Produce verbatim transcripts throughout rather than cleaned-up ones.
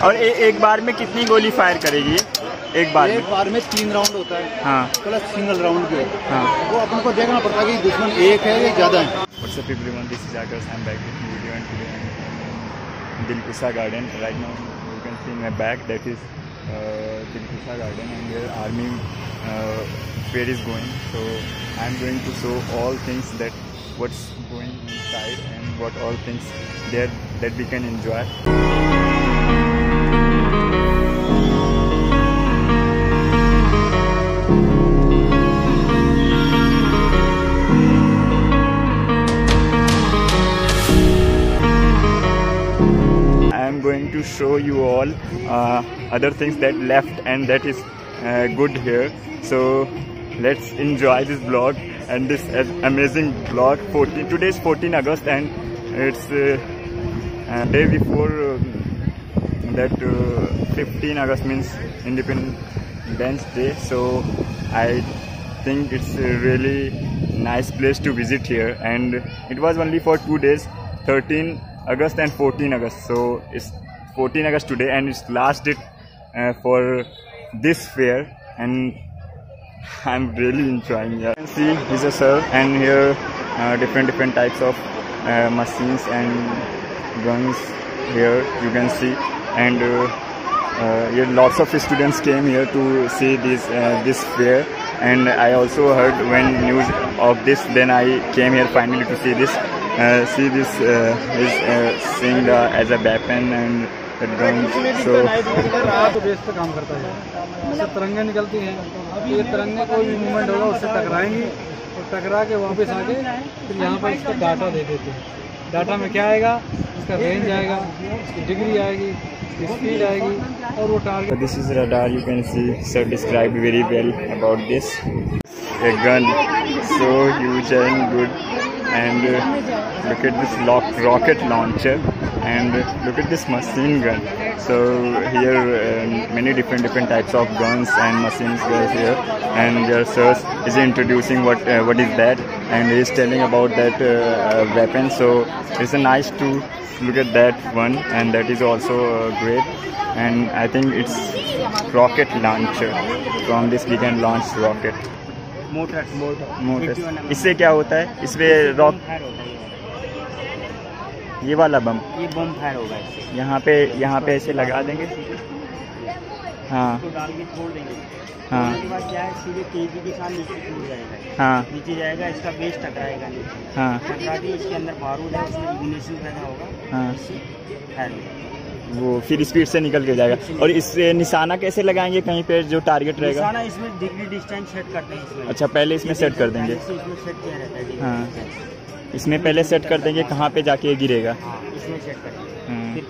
और ए, एक बार में कितनी गोली फायर करेगी एक बार एक बार में तीन राउंड होता है। हाँ प्लस सिंगल राउंड भी होता है। हाँ वो अपन को देखना पड़ता है कि दुश्मन एक है या ज़्यादा है। What's up everyone, this is Akash. I'm back with video and today I'm in Dilkusha Garden. Right now you can see in my back that is uh, Dilkusha Garden and here army uh, fair is going. So I'm going to show all things that what's going inside and what all things there that we can enjoy. I am going to show you all uh, other things that left and that is uh, good here. So let's enjoy this vlog and this uh, amazing vlog. fourteen today is fourteen August and it's uh, uh, day before uh, that uh, fifteen August means Independence Day. So I think it's a really nice place to visit here, and it was only for two days, thirteen August and fourteen August. So it's fourteen August today and it's last date uh, for this fair, and I'm really enjoying it. You can see he's a sir, and here uh, different different types of uh, machines and guns here you can see, and uh, uh, here lots of students came here to see this uh, this fair. And I also heard when news of this, then I came here finally to see this. Uh, see this uh, is uh, seeing the as a weapon and the gun. So रात base पे काम करता है। इससे तरंगे निकलती हैं, ये तरंगे कोई भी मूवमेंट होगा उससे टकराएंगी और टकरा के वापस आके फिर यहाँ पर इसका डाटा दे देते हैं। डाटा में क्या आएगा, इसका रेंज आएगा, इसकी डिग्री आएगी, स्पीड आएगी और वो target. This is radar. You can see sir described very well about this. A gun so huge and good. And uh, look at this lock rocket launcher, and uh, look at this machine gun. So here uh, many different different types of guns and machines are here, and their sir is introducing what uh, what is that, and he is telling about that uh, weapon. So it's a nice to look at that one, and that is also uh, great. And I think it's rocket launcher. From this we can launch rocket. Motor motor इससे क्या होता है? इसमें rock ये वाला बम ये बम fire होगा इससे। यहाँ पे यहाँ पे ऐसे लगा देंगे। हाँ तो डाल के छोड़ देंगे। हाँ उसके बाद क्या है, सीधे तेजी के साथ नीचे कूद जाएगा। हाँ नीचे जाएगा, इसका बेस टकराएगा नीचे। हाँ टकरा के इसके अंदर बारूद है, उसमें इग्निशन पैदा होगा। हाँ फायर होगा, वो फिर स्पीड से निकल के जाएगा। और इससे निशाना कैसे लगाएंगे कहीं पे जो टारगेट रहेगा? निशाना इसमें डिग्री डिस्टेंस सेट करते हैं इसमें। अच्छा पहले इसमें सेट कर देंगे। इसमें सेट किया रहता है। हाँ इसमें पहले सेट कर देंगे कहाँ पे जाके गिरेगा। हाँ इसमें सेट कर देंगे।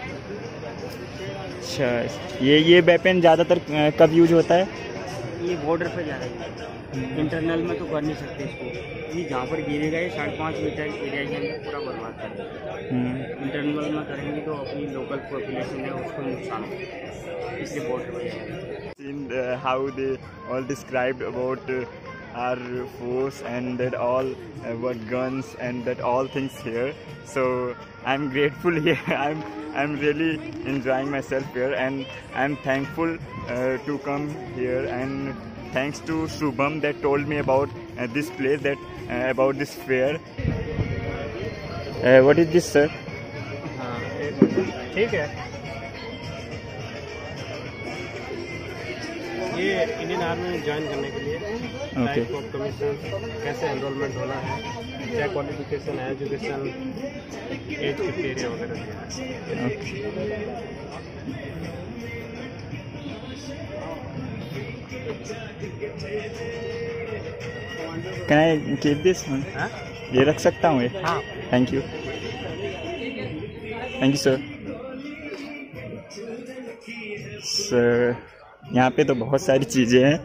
अच्छा ये ये वेपन ज़्यादातर कब यूज होता है? ये बॉर्डर पे ज़्यादा यूज, इंटरनल में तो कर नहीं सकते इसको। ये जहाँ पर गिरेगा ये साढ़े पाँच मीटर एरिया के अंदर पूरा बर्बाद कर देगा। इंटरनल में करेंगे तो अपनी लोकल पॉपुलेशन है उसको नुकसान होगा, इसलिए बॉर्डर पे। Seen uh, how they all described about uh, our force and that all uh, what guns and that all things here. So I'm grateful here. I'm I'm really enjoying myself here, and I'm thankful uh, to come here, and thanks to Shubham that told me about uh, this place, that uh, about this fair. Uh, what is this, sir? ठीक है, ये Indian army में join करने के लिए type of commission, कैसे enrolment होना है, क्या क्वालिफिकेशन है, एजुकेशन, एज क्राइटेरिया वगैरह दिया है। Can I keep this one? ये रख सकता हूँ ये? हाँ। Thank you. Thank you sir. Sir, यहाँ पे तो बहुत सारी चीज़ें हैं।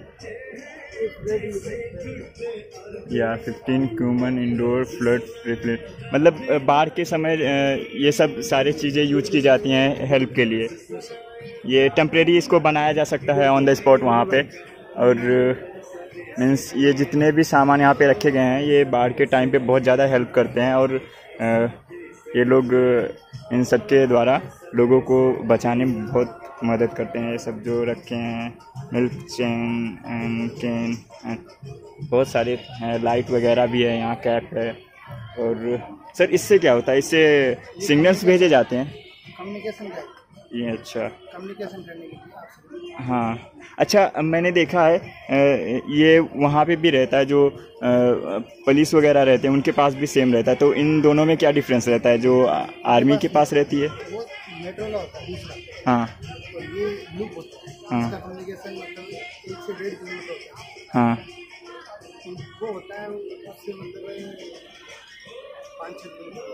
या फिफ्टीन क्यूमन इंडोर फ्लड रिप्लेट, मतलब बाढ़ के समय ये सब सारी चीज़ें यूज की जाती हैं हेल्प के लिए। ये टेम्परेरी इसको बनाया जा सकता है ऑन द स्पॉट वहाँ पे। और मीन्स ये जितने भी सामान यहाँ पे रखे गए हैं ये बाढ़ के टाइम पे बहुत ज़्यादा हेल्प करते हैं, और ये लोग इन सब के द्वारा लोगों को बचाने में बहुत मदद करते हैं। ये सब जो रखे हैं milk chain and can and बहुत सारे हैं, लाइट वगैरह भी है, यहाँ कैप है। और सर इससे क्या होता है? इससे सिग्नल्स भेजे जाते हैं, कम्युनिकेशन ये अच्छा कम्युनिकेशन करने के लिए। हाँ अच्छा, मैंने देखा है ये वहाँ पे भी रहता है, जो पुलिस वगैरह रहते हैं उनके पास भी सेम रहता है। तो इन दोनों में क्या डिफरेंस रहता है? जो आर्मी के पास रहती है वो मेट्रो का होता है दूसरा, हाँ, और ये ब्लू होता है, हाँ, इसका कम्युनिकेशन मतलब एक से डेढ़ किलोमीटर होता है। हाँ, वो होता है उससे मतलब पाँच छः kilometre.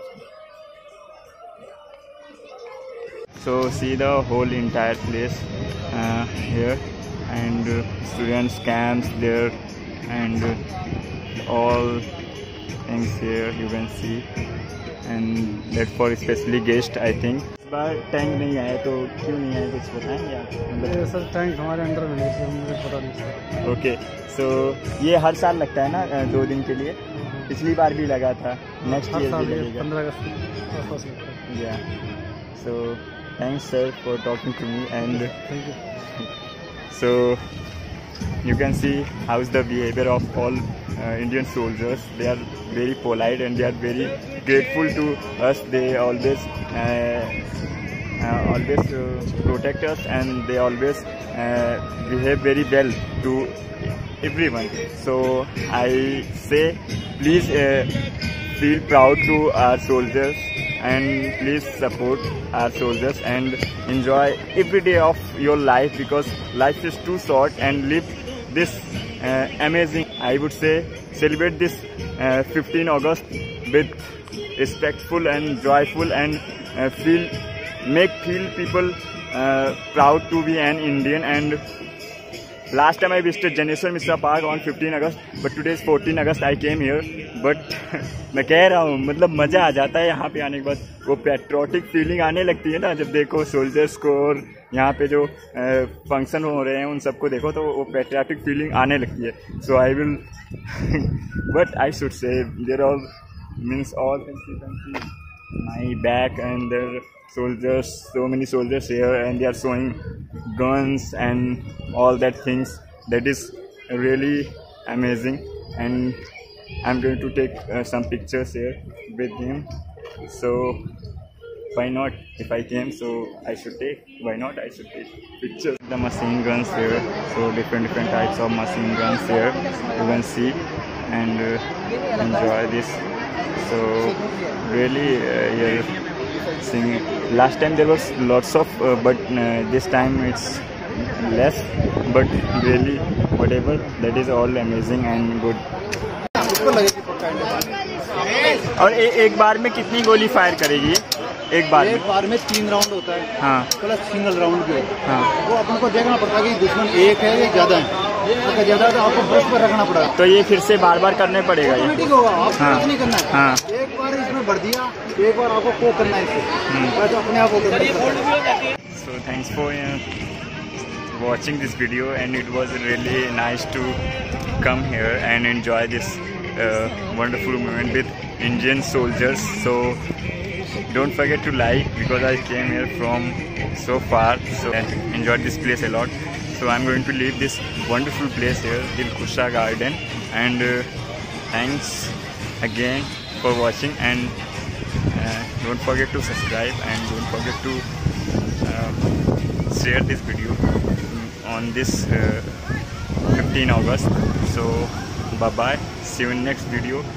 so see the whole entire place uh, here, and uh, students camps there, and uh, all things here you can see, and that for especially guest I think। इस बार टैंक नहीं आया तो क्यों नहीं आया, कुछ बताएंगे आप? ये सर टैंक हमारे अंडर में नहीं, मुझे पता नहीं। ओके, सो ये हर साल लगता है ना दो दिन के लिए? पिछली बार भी लगा था, नेक्स्ट ईयर भी लगेगा पंद्रह अगस्त। या सो thanks sir for talking to me, and Thank you. so you can see how's the behavior of all uh, Indian soldiers. They are very polite and they are very grateful to us. They always uh, uh, always uh, protect us, and they always uh, behave very well to everyone. So I say please uh, feel proud to our soldiers, and please support our soldiers and enjoy every day of your life, because life is too short, and live this uh, amazing, I would say, celebrate this uh, fifteenth August with respectful and joyful, and uh, feel make feel people uh, proud to be an Indian. And last time I visited Janeswar Mishra Park on fifteenth August, but today is fourteenth August. I came here, but मैं कह रहा हूँ मतलब मज़ा आ जाता है यहाँ पे आने के बाद। वो पैट्रियोटिक फीलिंग आने लगती है ना, जब देखो सोल्जर्स को और यहाँ पे जो फंक्शन हो रहे हैं उन सबको देखो, तो वो पैट्रियोटिक फीलिंग आने लगती है। So I will but I should say there all means all my back, and there are soldiers, so many soldiers here, and they are showing guns and all that things. That is really amazing, and I'm going to take uh, some pictures here with him. So why not? If I came, so I should take. Why not? I should take pictures. The machine guns here, so different different types of machine guns here. You can see and uh, enjoy this. So really uh, here singing. Last time there was lots of uh, but uh, this time it's less, but really whatever, that is all amazing and good. और ए, एक बार में कितनी गोली fire करेगी? एक बार एक में बार में तीन राउंड होता है, हाँ, प्लस सिंगल राउंड भी होता है। हाँ, वो अपन को देखना पड़ता है कि दुश्मन एक है या ज्यादा है। अगर ज्यादा है तो आपको ब्रश पर रखना पड़ेगा। तो ये फिर से बार बार करने पड़ेगा ये? ऑटोमेटिक होगा, आपको हाँ, कुछ नहीं करना है। हाँ, एक बार इसमें भर दिया, एक बार आपको को करना है इससे, तो अपने आप होगा। so thanks for uh, watching this video, and it was really nice to come here and enjoy this uh, wonderful moment with Indian soldiers. So don't forget to like, because I came here from so far, so I enjoyed this place a lot. So I'm going to leave this wonderful place here, Dilkusha Garden, and uh, thanks again for watching, and uh, don't forget to subscribe, and don't forget to uh, share this video on this uh, fifteenth August. So bye bye, see you in next video.